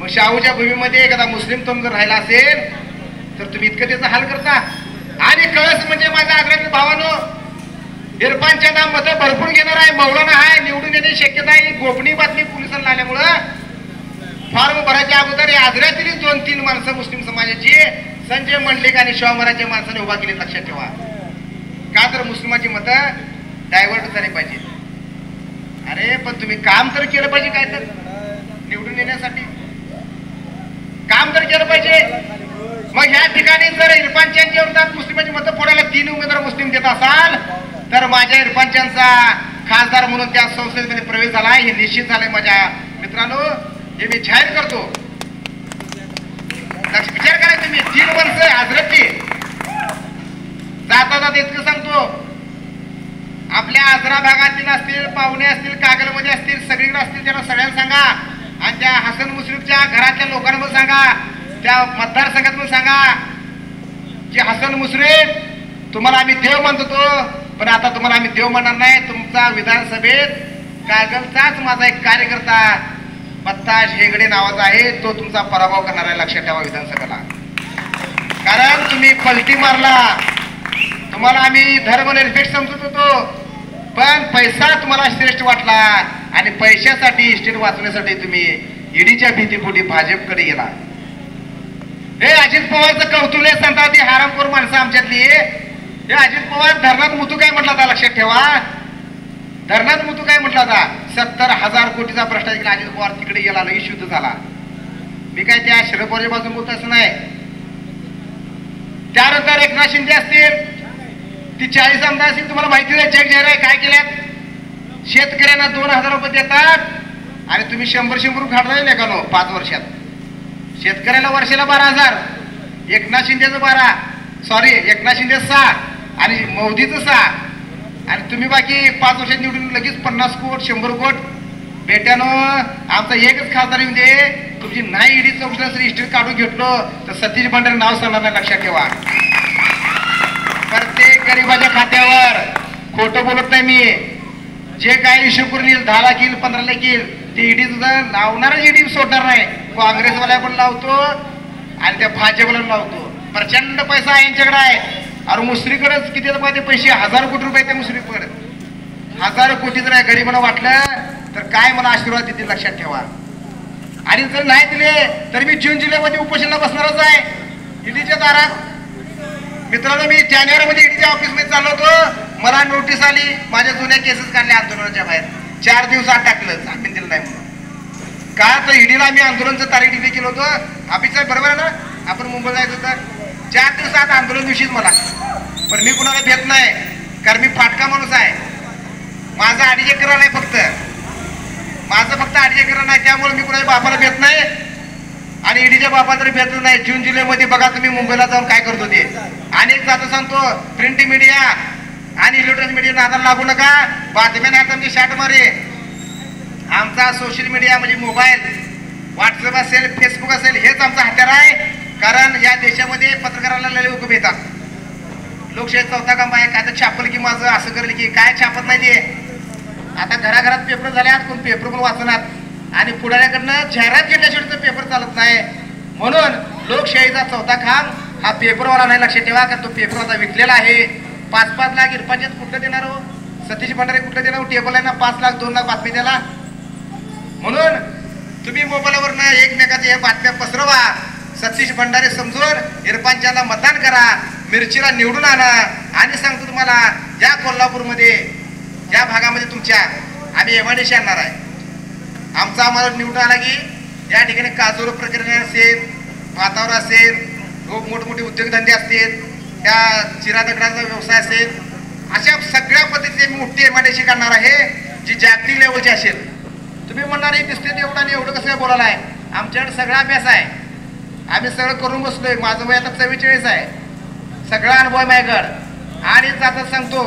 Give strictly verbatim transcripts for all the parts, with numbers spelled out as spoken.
मग शाहूच्या भूमीमध्ये एखादा मुस्लिम तरुण जर राहिला असेल तर तुम्ही इतकं त्याचा हाल करता. आणि कळस म्हणजे माझ्या आग्रहातील भावानो, इरफानच्या नाम मतं भरपूर घेणार आहे, मौलाना आहे, निवडून येण्याची शक्यता आहे. गोपनीय बातमी पोलिसांना आल्यामुळं फॉर्म भरायच्या अगोदर आजऱ्यातील दोन तीन माणसं मुस्लिम समाजाची संजय मंडलिक आणि शिवा महाराजच्या माणसाने उभा केली. लक्षात ठेवा, का तर मुस्लिमांची मतं डायव्हर्ट झाली पाहिजे. अरे पण तुम्ही काम तर केलं पाहिजे, काय तर निवडून येण्यासाठी काम तर केलं पाहिजे. मग ह्या ठिकाणी जर इरफानच्या विरोधात मुस्लिमांची मतं फोडायला तीन उमेदवार मुस्लिम देत असाल तर माझ्या इरफानच्यांचा खासदार म्हणून त्या संसदेमध्ये प्रवेश झाला हे निश्चित झालंय. माझ्या मित्रांनो, हे मी जाहीर करतो. विचार करा तुम्ही, तीन वर्ष हजरतची जाता जाता इतकं सांगतो, आपल्या आजरा भागातील असतील, पाहुणे असतील, कागलमध्ये असतील, सगळीकडे असतील, त्यांना सगळ्यांना सांगा. आणि त्या हसन मुश्रीफच्या घरातल्या लोकांना पण सांगा, त्या मतदारसंघात पण सांगा की हसन मुश्रीफ तुम्हाला आम्ही देव म्हणतो, पण आता तुम्हाला आम्ही देव म्हणणार नाही. तुमचा विधानसभेत कागलचाच माझा एक कार्यकर्ता बत्ताज हेगडे नावाचा आहे, तो तुमचा पराभव करणार आहे. लक्षात ठेवा विधानसभेला. कारण तुम्ही पलटी मारला. तुम्हाला आम्ही धर्मनिरपेक्ष समजत होतो, पण पैसा तुम्हाला श्रेष्ठ वाटला आणि पैशासाठी इस्टेट वाचवण्यासाठी तुम्ही ईडीच्या भीतीपोटी भाजपकडे गेला. हे अजित पवारचं कौतुल्य सांगतात ती हरामखोर माणसं आमच्यातली. हे अजित पवार धरणात मुतू काय म्हटला होता, लक्षात ठेवा. धरणात मुतू काय म्हटला होता, सत्तर हजार कोटीचा भ्रष्टाचार केला. अजित पवार तिकडे गेला, लगेच शुद्ध झाला. मी काय त्या शरद पवारच्या बाजून बोलत असं नाही. त्यानंतर एकनाथ शिंदे असतील, ती चाळीस आमदार असतील, तुम्हाला माहिती आहे जग जाहीर आहे काय केल्यात. शेतकऱ्यांना दोन हजार रुपये देतात आणि तुम्ही शंभर शंभर रुपये खात राहिले का नो पाच वर्षात. शेतकऱ्याला वर्षाला बारा हजार, एकनाथ शिंदेचं बारा, सॉरी एकनाथ शिंदे सहा आणि मोदीचं सहा, आणि तुम्ही बाकी पाच वर्षात निवडून लगेच पन्नास कोट शंभर कोट. बेट्यानं आमचा एकच खासदार येऊन दे, तुमची नाही ईडी चौकशी हिस्ट्री काढून घेतलो तर सतीश भंडारे नाव सांगणार नाही. लक्षात ठेवा, प्रत्येक गरीबाच्या खात्यावर खोटं बोलत नाही मी. जे काय इश्यू करून येईल, दहा लाख येईल, पंधरा लाख येईल, ते ईडी तुझं लावणारच ईडी सोडणार नाही. काँग्रेसवाल्या पण लावतो आणि त्या भाजपला लावतो. प्रचंड पैसा यांच्याकडे आहे. अरे मुसरीकडेच किती पाहिजे पैसे, हजार कोटी रुपये त्या मुसरीकडे. हजार कोटी जर गरीबांना वाटलं तर काय मला आशीर्वाद देतील. लक्षात ठेवा. आणि जर नाही दिले तर मी जून जुलैमध्ये उपोषणाला बसणारच आहे ईडीच्या दारात. मित्रांनो, मी जानेवारीमध्ये ईडीच्या ऑफिसमध्ये चाललो होतो, मला नोटीस आली, माझ्या जुन्या केसेस काढल्या आंदोलनाच्या बाहेर. चार दिवसात टाकलं, जामीन दिलं नाही म्हणून. का तर ईडीला मी आंदोलनाचं तारीख डिले केलं होतं. ऑफिस साहेब बरोबर आहे ना, आपण मुंबईला जायचं होतं. चार दिवसात आंदोलन दिवशीच मला, पण मी कुणाला भेट नाही, कारण मी फाटका माणूस आहे. माझं अडीच एकर नाही, फक्त माझं फक्त अडीच एकर नाही, त्यामुळे मी कुणाच्या बापाला भेट नाही आणि ईडीच्या बापा तरी भेटलं नाही. जून जुलैमध्ये बघा तुम्ही मुंबईला जाऊन काय करत होते. आणि एक जातं सांगतो, प्रिंट मीडिया आणि इलेक्ट्रॉनिक मीडिया नादाला लागू नका. बातम्या नाही तुमची शाट मारे. आमचा सोशल मीडिया म्हणजे मोबाईल, व्हॉट्सअप असेल, फेसबुक असेल, हेच आमचा हत्यार आहे. कारण या देशामध्ये पत्रकारांना लय लोक भेटतात. लोकशाही चौथा काम आहे. काय तर छापल की माझं असं करेल की काय छापत नाही ते. आता घराघरात पेपर झाल्यात, कोण पेपर पण वाचणार आणि पुढाऱ्याकडनं जाहिरात घेतल्याशिवाय पेपर चालत नाही. म्हणून लोकशाहीचा चौथा खांब हा पेपरवाला नाही. लक्षात ठेवा, कारण तो पेपर आता विकलेला आहे. पाच पाच लाख इरफानच्यात कुठलं देणार हो, सतीश भंडारे कुठलं देणार हो. टेबल आहे ना, पाच लाख दोन लाख बातमी द्याला. म्हणून तुम्ही मोबाईलवरनं एकमेकाच्या हे बातम्या पसरवा. सतीश भंडारे समजून इरफानच्याला मतदान करा, मिरचीला निवडून आणा. आणि सांगतो तुम्हाला, ज्या कोल्हापूरमध्ये ज्या भागामध्ये तुमच्या आम्ही एमआयडीसी आणणार आहे, आमचा आम्हाला निवडून आला की या ठिकाणी काजूर प्रकरण असेल, भातावर असेल, मोठमोठे उद्योगधंदे असतील, त्या चिरा दगडाचा व्यवसाय असेल, अशा सगळ्या पद्धतीने मी मोठी एमआयडीसी काढणार आहे जी जागतिक लेवलची असेल. तुम्ही म्हणणार हे दिसते एवढं आणि एवढं कसं बोलायला आहे. आमच्याकडे सगळा अभ्यास आहे, आम्ही सगळं करून बसलोय. माझं वय आता चव्वेचाळीस आहे, सगळा अनुभव आहे माझ्याकडं. आणि जातात सांगतो,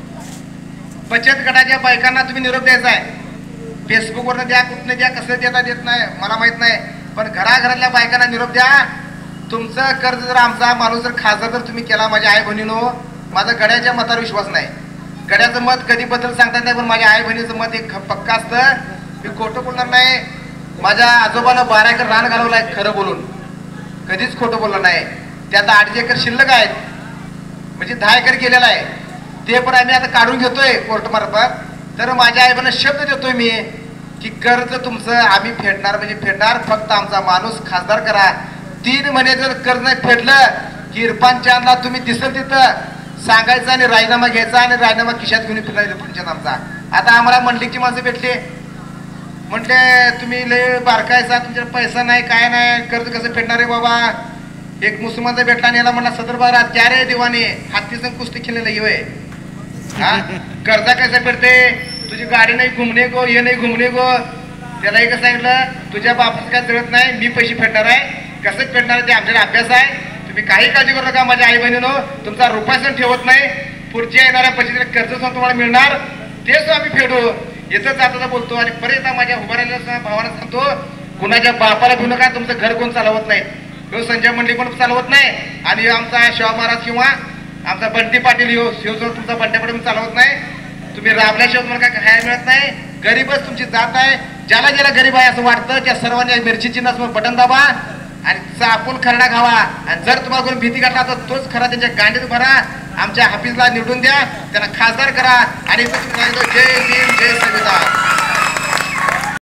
बचत गटाच्या बायकांना तुम्ही निरोप द्यायचा आहे. फेसबुकवरनं द्या, कुठनं द्या, कसं देता देत नाही मला माहित नाही, पण घराघरातल्या बायकांना निरोप द्या. तुमचं कर्ज जर आमचा माणूस जर खासदार जर तुम्ही केला, माझ्या आई बहिणीनो, माझा गड्याच्या मतावर विश्वास नाही. गड्याचं मत कधी बदल सांगता नाही, पण माझ्या आई बहिणीचं मत एक पक्का असतं. मी खोटं बोलणार नाही. माझ्या आजोबानं बारा एकर रान घालवलाय खरं बोलून, कधीच खोटं बोललं नाही. त्यात अडीच एकर शिल्लक आहेत, म्हणजे दहा एकर केलेला आहे. ते पण आम्ही आता काढून घेतोय कोर्ट मार्फत. तर माझ्या आईबांना शब्द देतोय मी की कर्ज तुमचं आम्ही फेडणार म्हणजे फेडणार, फक्त आमचा माणूस खासदार करा. तीन महिने जर कर्ज नाही फेडलं की इरफान चांदला तुम्ही दिसल तिथं सांगायचं आणि राजीनामा घ्यायचा आणि राजीनामा खिशात घेऊन फिरणार इरफान चांद आमचा. आता आम्हाला मंडलीची माणसं भेटले, म्हटले तुम्ही लय बारकायचा, तुमच्याकडे पैसा नाही काय नाही, कर्ज कसं फेडणार आहे बाबा. एक मुसलमानचा भेटला आणि याला म्हणला सदर बारा क्या रे दिवाने हातीचं कुस्ती खेळलेलं येऊ हा कर्जा कसं फेडते, तुझी गाडी नाही घुमणे गो, ये नाही घुमणे गो. त्याला एक सांगितलं तुझ्या बापाचं काय जळत नाही, मी पैसे फेडणार आहे. कसं फेडणार आहे ते आमच्याकडे अभ्यास आहे, तुम्ही काही काळजी करू नका. माझ्या आई बहिणीनो तुमचा रुपया सण ठेवत नाही, पुढच्या येणाऱ्या पैसे कर्ज सुद्धा तुम्हाला मिळणार, तेच आम्ही फेडू. येतं जाता बोलतो आणि परत माझ्या उभा राहिलेल्या भावाला सांगतो कुणाच्या बापाला घेऊ नका, तुमचं घर कोण चालवत नाही. ह्यो संजय मंडळी पण चालवत नाही आणि आमचा शिवा महाराज किंवा आमचा बंटी पाटील ह्यो शिवजवळ तुमचा बंट्या पाटील चालवत नाही. तुम्ही राबल्याशिवाय तुम्हाला काय खायला मिळत नाही. गरीबच तुमची जात आहे. ज्याला ज्याला गरीब आहे असं वाटतं त्या सर्वांनी मिरची चिन्हासमोर बटन दाबा आणि चापून खरडा खावा. आणि जर तुम्हाला कोणी भीती घातला तर तोच खरा त्यांच्या गांडीत भरा. आमच्या हाफिजला निवडून द्या, त्यांना खासदार करा आणि जय भीम जय संविधान.